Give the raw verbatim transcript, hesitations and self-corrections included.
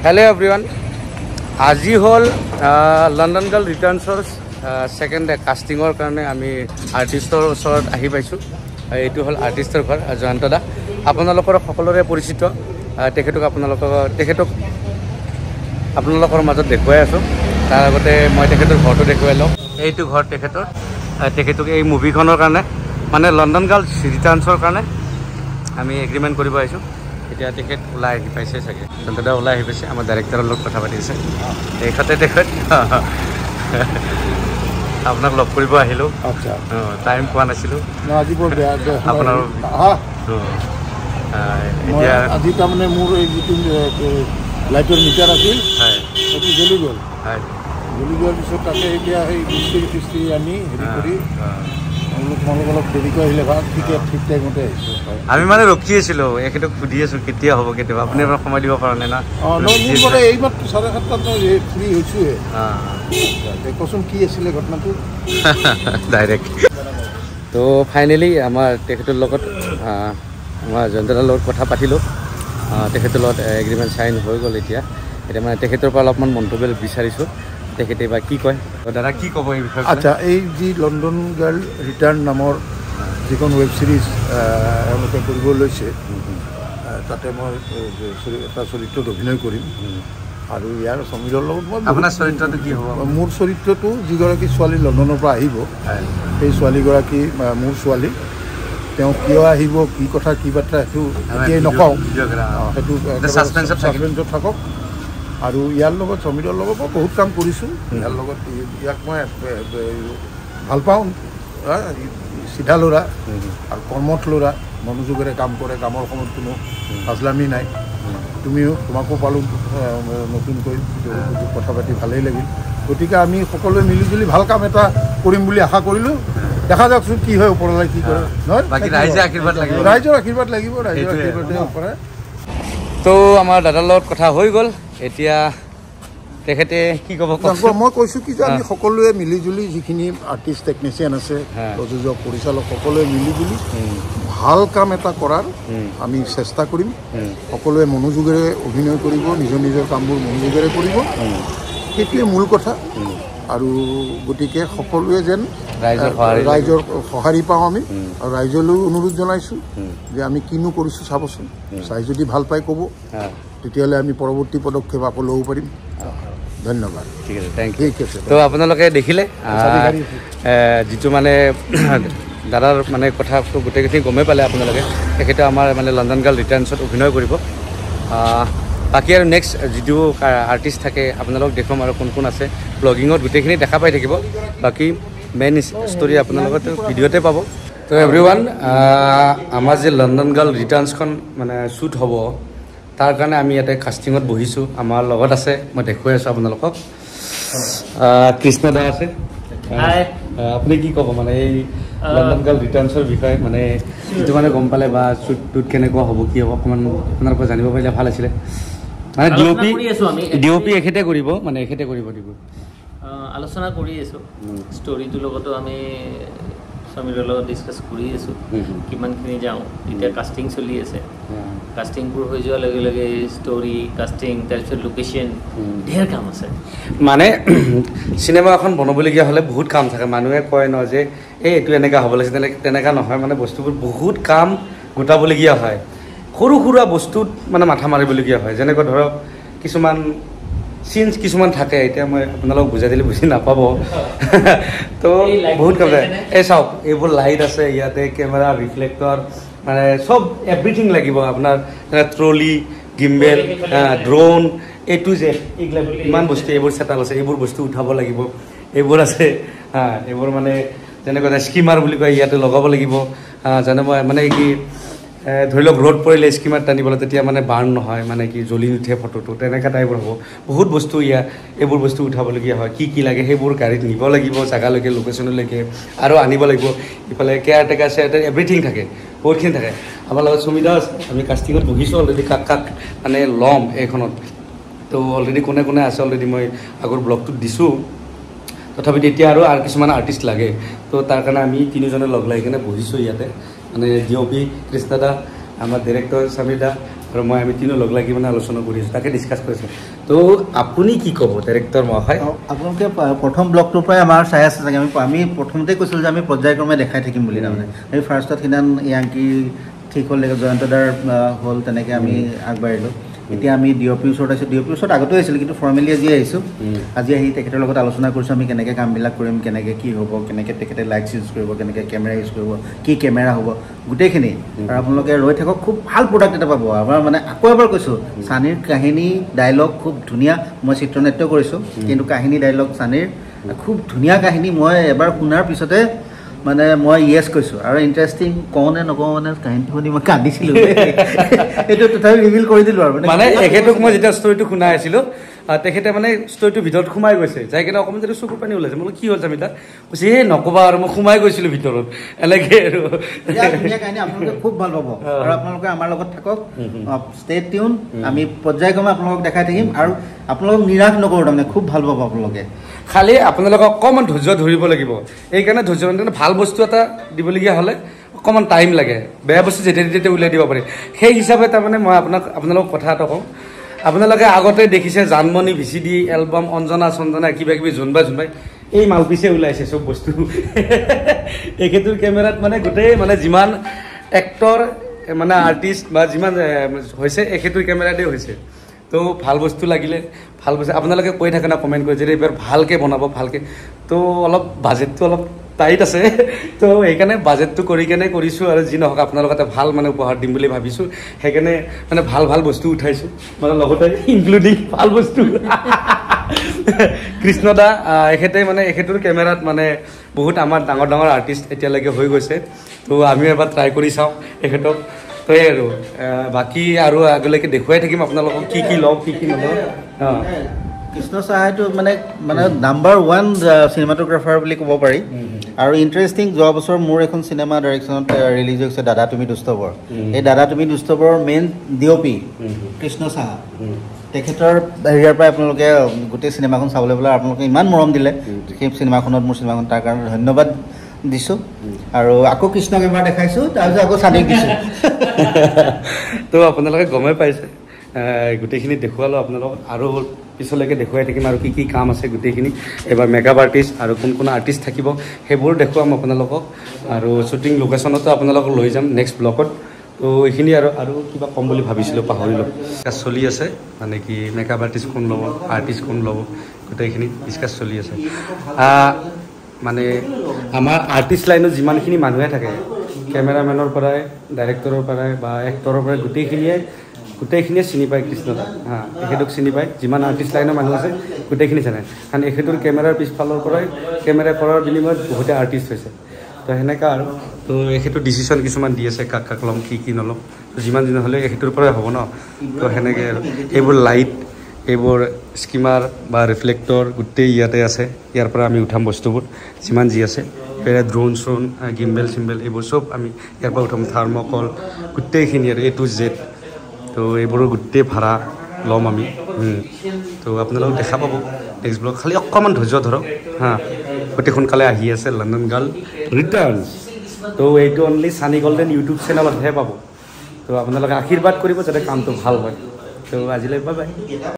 Hello everyone. আজি হল London girl রিটার্নসৰ সেকেন্ড কাস্টিংৰ কাৰণে আমি আৰ্টিষ্টৰ ওচৰত আহি পাইছো। এইটো হল আৰ্টিষ্টৰ ঘৰ জয়ন্ত দা। আপোনালোকৰ সকলোৰে পৰিচিত তেখেতক আপোনালোকৰ তেখেতক আপোনালোকৰ মাজত দেখুৱাই আছো। তাৰ আগতে মই তেখেতৰ ঘৰটো দেখুৱাই লওঁ। এইটো ঘৰ তেখেতৰ তেখেতক এই মুভিখনৰ কাৰণে মানে লন্ডন গার্ল ৰিটাৰ্নসৰ কাৰণে আমি এগ্ৰিমেণ্ট কৰিব আহিছো। এতিয়া তেখেত ওলাই আহি পাইছে চাগে জয়ন্তদা ওলাই আহি পাইছে আমাৰ ডাইৰেক্টৰৰ লগত কথা পাতিছে এইখতে তেখেত আপোনাক লগ কৰিব আহিলোঁ। আচ্ছা টাইম পোৱা নাছিলোঁ আজি বৰ বেয়া আপোনাৰ এতিয়া আজি তাৰমানে মোৰ এই যিটো লাইটৰ মিটাৰ আছিল সেইটো জ্বলি গ'ল জ্বলি যোৱাৰ পিছত তাকে এতিয়া সেই মিস্ত্ৰী ফিস্ত্ৰী আনি হেৰি কৰি অলপ দেৰিকৈ আহিলে ভাল ঠিক ঠিক টাইমতে আহিছোঁ। আমি মানে ৰখি আছিলোঁ এখেতক সুধি আছোঁ কেতিয়া হ'ব কেতিয়াবা আপুনি এবাৰ সময় দিব পৰা নাই না। অঁ মোৰ মানে এইমাত্ৰ চাৰে সাতটাত মই ফ্ৰী হৈছোঁহে। কচোন কি আছিলে ঘটনাটো ডাইৰেক্ট। তো ফাইনেলি আমাৰ তেখেতৰ লগত আমাৰ জয়ন্তদাৰ লগত কথা পাতিলোঁ। তেখেতৰ লগত এগ্ৰিমেণ্ট চাইন হৈ গ'ল। এতিয়া এতিয়া মানে তেখেতৰ পৰা অলপমান মন্তব্য বিচাৰিছোঁ তেখেতে বা কি কয়। দাদা কি ক'ব এই বিষয়ে? আচ্ছা এই যি লণ্ডন গাৰ্ল ৰিটাৰ্ণ নামৰ যিখন ৱেব ছিৰিজ এওঁলোকে কৰিব লৈছে তাতে মই এটা চৰিত্ৰত অভিনয় কৰিম আৰু ইয়াৰ সমীৰৰ লগত মই আপোনাৰ চৰিত্ৰটো কি হ'ব? মোৰ চৰিত্ৰটো যিগৰাকী ছোৱালী লণ্ডনৰ পৰা আহিব সেই ছোৱালীগৰাকী মোৰ ছোৱালী তেওঁ কিয় আহিব কি কথা কি বাৰ্তা সেইটো এতিয়াই নকওঁ সেইটো ছাছপেন্সত থাকক। আৰু ইয়াৰ লগত সমীৰৰ লগত মই বহুত কাম কৰিছোঁ। ইয়াৰ লগত ইয়াক মই ভাল পাওঁ। চিধা ল'ৰা আৰু কৰ্মঠ ল'ৰা মনোযোগেৰে কাম কৰে কামৰ সময়ত কোনো ফাজলামি নাই। তুমিও তোমাকো পালোঁ নতুনকৈ কথা পাতি ভালেই লাগিল। গতিকে আমি সকলোৱে মিলিজুলি ভাল কাম এটা কৰিম বুলি আশা কৰিলোঁ। দেখা যাওকচোন কি হয় ওপৰলৈ কি কৰে নহয় ৰাইজৰ আশীৰ্বাদ লাগিব ৰাইজৰ আশীৰ্বাদ লাগিব ৰাইজৰ আশীৰ্বাদ কৰে। তো আমাৰ দাদাৰ লগত কথা হৈ গ'ল। এতিয়া তেখেতে কি ক'ব? মই কৈছোঁ কি যে আমি সকলোৱে মিলিজুলি যিখিনি আৰ্টিষ্ট টেকনিচিয়ান আছে প্ৰযোজক পৰিচালক সকলোৱে মিলিজুলি ভাল কাম এটা কৰাৰ আমি চেষ্টা কৰিম। সকলোৱে মনোযোগেৰে অভিনয় কৰিব নিজৰ নিজৰ কামবোৰ মনোযোগেৰে কৰিব সেইটোৱে মূল কথা। আৰু গতিকে সকলোৱে যেন ৰাইজৰ সঁহাৰি পাওঁ আমি আৰু ৰাইজলৈও অনুৰোধ জনাইছোঁ যে আমি কিনো কৰিছোঁ চাবচোন চাই যদি ভাল পাই ক'ব তেতিয়াহ'লে আমি পৰৱৰ্তী পদক্ষেপ আকৌ ল'ব পাৰিম। ধন্যবাদ। ঠিক আছে থেংক ইউ। ঠিক আছে। তো আপোনালোকে দেখিলে যিটো মানে দাদাৰ মানে কথাটো গোটেইখিনি গমেই পালে আপোনালোকে। তেখেতে আমাৰ মানে লণ্ডন গাৰ্ল ৰিটাৰ্ণছত অভিনয় কৰিব। বাকী আৰু নেক্সট যিটো আৰ্টিষ্ট থাকে আপোনালোকক দেখুৱাম আৰু কোন কোন আছে ব্লগিঙত গোটেইখিনি দেখা পাই থাকিব। বাকী মেইন ষ্টৰি আপোনালোকৰ ভিডিঅ'তে পাব। তো এভৰিৱান আমাৰ যে লণ্ডন গাৰ্ল ৰিটাৰ্ণছখন মানে শ্বুট হ'ব তাৰ কাৰণে আমি ইয়াতে কাষ্টিঙত বহিছোঁ। আমাৰ লগত আছে মই দেখুৱাই আছোঁ আপোনালোকক কৃষ্ণ দা আছে। আপুনি কি ক'ব মানে এই লণ্ডন গাৰ্ল ৰিটাৰ্ণছৰ বিষয়ে মানে যিটো মানে গম পালে বা শ্বুটটোত কেনেকুৱা হ'ব কি হ'ব অকণমান আপোনালোকে জানিব পাৰিলে ভাল আছিলে। মানে D O' P D O' P এখেতে কৰিব মানে এখেতে কৰিব দিব আলোচনা কৰি আছোঁ। ষ্টৰিটোৰ লগতো আমি সমীৰৰ লগত ডিছকাছ কৰি আছোঁ কিমানখিনি যাওঁ। এতিয়া কাষ্টিং চলি আছে। কাষ্টিংবোৰ হৈ যোৱাৰ লগে লগে ষ্টৰি কাষ্টিং তাৰপিছত লোকেশ্যন ঢেৰ কাম আছে। মানে চিনেমা এখন বনাবলগীয়া হ'লে বহুত কাম থাকে। মানুহে কয় ন যে এই এইটো এনেকুৱা হ'ব লাগিছে তেনেকৈ তেনেকুৱা নহয়। মানে বস্তুবোৰ বহুত কাম গোটাবলগীয়া হয়। সৰু সুৰা বস্তুত মানে মাথা মাৰিবলগীয়া হয়। যেনেকৈ ধৰক কিছুমান চিনছ কিছুমান থাকে এতিয়া মই আপোনালোকক বুজাই দিলে বুজি নাপাব। তো বহুত কাম থাকে। এই চাওক এইবোৰ লাইট আছে ইয়াতে কেমেৰা ৰিফ্লেক্টৰ মানে চব এভৰিথিং লাগিব আপোনাৰ trolley gimbal drone A to Z এইবিলাক ইমান বস্তু এইবোৰ চেটাল আছে এইবোৰ বস্তু উঠাব লাগিব এইবোৰ আছে হা এইবোৰ মানে যেনেকৈ স্কিমাৰ বুলি কয় ইয়াতে লগাব লাগিব। যেনে মই মানে কি ধৰি লওক ৰ'দ পৰিলে স্কিমাৰ টানিবলৈ তেতিয়া মানে বাৰ্ণ নহয় মানে কি জ্বলি নুঠে ফটোটো তেনেকুৱা টাইপৰ হ'ব। বহুত বস্তু ইয়াত এইবোৰ বস্তু উঠাবলগীয়া হয়। কি কি লাগে সেইবোৰ গাড়ীত নিব লাগিব জেগালৈকে লোকেশ্যনলৈকে আৰু আনিব লাগিব। ইফালে কেয়াৰ টেকাৰ চেয়াৰ এভৰিথিং থাকে বহুতখিনি থাকে। আমাৰ লগত সুমিতা আছে। আমি কাষ্টিঙত বহিছোঁ অলৰেডি কাক কাক মানে ল'ম এইখনত। তো অলৰেডি কোনে কোনে আছে অলৰেডি মই আগৰ ব্লগটোত দিছোঁ। তথাপিতো এতিয়া আৰু আৰু কিছুমান আৰ্টিষ্ট লাগে। তো তাৰ কাৰণে আমি তিনিজনে লগ লাগি কিনে বহিছোঁ ইয়াতে মানে ডি অ' পি কৃষ্ণ দা আমাৰ ডিৰেক্টৰ সমীৰ দা আৰু মই আমি তিনিও লগ লাগি মানে আলোচনা কৰি আছোঁ, তাকে ডিছকাছ কৰিছোঁ। তো আপুনি কি ক'ব ডাইৰেক্টৰ মহাশয়? আপোনালোকে প্ৰথম ব্লগটোৰ পৰাই আমাৰ চাই আছে চাগে। আমি আমি প্ৰথমতে কৈছিলোঁ যে আমি পৰ্যায়ক্ৰমে দেখাই থাকিম বুলি। তাৰমানে আমি ফাৰ্ষ্টত সিদিনা ইয়াংকি ঠিক হ'ল, জয়ন্তদাৰ হ'ল, তেনেকৈ আমি আগবাঢ়িলোঁ। এতিয়া আমি ডি অ' পিৰ ওচৰত আহিছোঁ। ডি অ' পিৰ ওচৰত আগতেও আহিছিলোঁ, কিন্তু ফৰ্মেলি আজি আহিছোঁ। আজি আহি তেখেতৰ লগত আলোচনা কৰিছোঁ আমি কেনেকৈ কামবিলাক কৰিম, কেনেকৈ কি হ'ব, কেনেকৈ তেখেতে লাইটছ ইউজ কৰিব, কেনেকৈ কেমেৰা ইউজ কৰিব, কি কেমেৰা হ'ব, গোটেইখিনি। আৰু আপোনালোকে ৰৈ থাকক, খুব ভাল প্ৰডাক্ট এটা পাব। আমাৰ মানে আকৌ এবাৰ কৈছোঁ, চানীৰ কাহিনী ডাইলগ খুব ধুনীয়া। মই চিত্ৰনাট্য কৰিছোঁ, কিন্তু কাহিনী ডাইলগ চানীৰ খুব ধুনীয়া কাহিনী। মই এবাৰ শুনাৰ পিছতে মানে মই ইয়েছ কৈছোঁ। আৰু ইণ্টাৰেষ্টিং কওঁ নে নকওঁ মানে কাহিনীটো শুনি মই কান্দিছিলোঁ। এইটো তথাপি ৰিভিল কৰি দিলোঁ আৰু মানে এখেতক মই যেতিয়া ষ্টৰিটো শুনাই আছিলোঁ, তেখেতে মানে ষ্টৰিটোৰ ভিতৰত সোমাই গৈছে, যাই কিনে অকণমান যদি চকু পানী ওলাইছে। মই কি হ'ল জামিতা কৈছে, এই নক'বা আৰু মই সোমাই গৈছিলোঁ ভিতৰত, এনেকৈ আৰু ধুনীয়া কাহিনী আপোনালোকে খুব ভাল পাব। আৰু আপোনালোকে আমাৰ লগত থাকক, ষ্টে টিউন। আমি পৰ্যায়ক্ৰমে আপোনালোকক দেখাই থাকিম আৰু আপোনালোকক নিৰাশ নকৰোঁ, তাৰমানে খুব ভাল পাব আপোনালোকে। খালি আপোনালোকক অকণমান ধৈৰ্য ধৰিব লাগিব। এইকাৰণে ধৈৰ্য মানে ভাল বস্তু এটা দিবলগীয়া হ'লে অকণমান টাইম লাগে। বেয়া বস্তু যেতিয়া তেতিয়া উলিয়াই দিব পাৰি। সেই হিচাপে তাৰমানে মই আপোনাক আপোনালোকক কথা এটা কওঁ। আপোনালোকে আগতে দেখিছে Janmoni V C D album, Anjana Sanjana কিবা কিবি জোনবাই জোনবাই, এই মালপিছে ওলাইছে চব বস্তু। এখেতৰ কেমেৰাত মানে গোটেই মানে যিমান এক্টৰ মানে আৰ্টিষ্ট বা যিমান হৈছে এখেতৰ কেমেৰাতে হৈছে। তো ভাল বস্তু লাগিলে ভাল বস্তু আপোনালোকে কৈ থাকে না, কমেণ্ট কৰি যে এইবাৰ ভালকৈ বনাব, ভালকৈ। তো অলপ বাজেটটো অলপ টাইট আছে, তো সেইকাৰণে বাজেটটো কৰি কেনে কৰিছোঁ। আৰু যি নহওক আপোনালোক এটা ভাল মানে উপহাৰ দিম বুলি ভাবিছোঁ, সেইকাৰণে মানে ভাল ভাল বস্তু উঠাইছোঁ, মানে লগতে ইনক্লুডিং ভাল বস্তু। কৃষ্ণদা এখেতে মানে এখেতৰ কেমেৰাত মানে বহুত আমাৰ ডাঙৰ ডাঙৰ আৰ্টিষ্ট এতিয়ালৈকে হৈ গৈছে। তো আমিও এবাৰ ট্ৰাই কৰি চাওঁ এখেতক। তো এই আৰু বাকী আৰু আগলৈকে দেখুৱাই থাকিম আপোনালোকক কি কি লওঁ, কি কি নলওঁ। অঁ, কৃষ্ণ চাহাইটো মানে মানে নাম্বাৰ ওৱান চিনেমাটোগ্ৰাফাৰ বুলি ক'ব পাৰি। আৰু ইণ্টাৰেষ্টিং, যোৱা বছৰ মোৰ এখন চিনেমা ডাইৰেকশ্যনত ৰিলিজ হৈছে, দাদা তুমি দুষ্টবৰ। এই দাদা তুমি দুষ্টবৰ main D O' P Krishna Saha. তেখেতৰ হেৰিয়াৰ পৰাই আপোনালোকে গোটেই চিনেমাখন চাবলৈ পেলাই আপোনালোকে ইমান মৰম দিলে সেই চিনেমাখনত, মোৰ চিনেমাখন, তাৰ কাৰণে ধন্যবাদ দিছোঁ। আৰু আকৌ কৃষ্ণক এবাৰ দেখাইছোঁ, তাৰপিছত আকৌ চানীক দিছোঁ। তো আপোনালোকে গমেই পাইছে, গোটেইখিনি দেখুৱালোঁ আপোনালোকক। আৰু পিছলৈকে দেখুৱাই থাকিম আৰু কি কি কাম আছে গোটেইখিনি। এবাৰ মেকআপ আৰ্টিষ্ট আৰু কোন কোন আৰ্টিষ্ট থাকিব সেইবোৰ দেখুৱাম আপোনালোকক। আৰু শ্বুটিং লোকেশ্যনতো আপোনালোকক লৈ যাম নেক্সট ব্লকত। তো এইখিনি আৰু আৰু কিবা ক'ম বুলি ভাবিছিলোঁ, পাহৰিলোঁ। চলি আছে মানে কি মেকআপ আৰ্টিষ্ট কোন ল'ব, আৰ্টিষ্ট কোন ল'ব, গোটেইখিনি ডিছকাছ চলি আছে। মানে আমাৰ আৰ্টিষ্ট লাইনত যিমানখিনি মানুহে থাকে, কেমেৰামেনৰ পৰাই, ডাইৰেক্টৰৰ পৰাই বা এক্টৰৰ পৰাই, গোটেইখিনিয়ে গোটেইখিনিয়ে চিনি পায় কৃষ্ণদা। হাঁ, এখেতক চিনি পায়। যিমান আৰ্টিষ্ট লাইনৰ মানুহ আছে গোটেইখিনি জানে, কাৰণ এখেতৰ কেমেৰাৰ পিছফালৰ পৰাই কেমেৰা কৰাৰ বিনিময়ত বহুতে আৰ্টিষ্ট হৈছে। তো সেনেকুৱা আৰু। তো এখেতৰ ডিচিশ্যন কিছুমান দি আছে, কাক কাক ল'ম, কি কি নল'ম। তো যিমান দিন হ'লে এখেতৰ পৰাই হ'ব ন। তো সেনেকৈ আৰু এইবোৰ লাইট, এইবোৰ স্কিমাৰ বা ৰিফ্লেক্টৰ গোটেই ইয়াতে আছে। ইয়াৰ পৰা আমি উঠাম বস্তুবোৰ যিমান যি আছে। পেৰে ড্ৰোন চ্ৰোন, গিম্বেল চিম্বেল এইবোৰ চব আমি ইয়াৰ পৰা উঠাম। থাৰ্মকল গোটেইখিনি আৰু এ টু জেড। তো এইবোৰৰ গোটেই ভাড়া ল'ম আমি। তো আপোনালোকক দেখা পাব নেক্সট ব্লগ। খালি অকণমান ধৈৰ্য ধৰক হাঁ, অতি সোনকালে আহি আছে লণ্ডন গাৰ্ল ৰিটাৰ্ণছ। তো এইটো অনলি চানী গল্ডেন ইউটিউব চেনেলতহে পাব। তো আপোনালোকে আশীৰ্বাদ কৰিব যাতে কামটো ভাল হয়। তো আজিলৈ বাই বাই।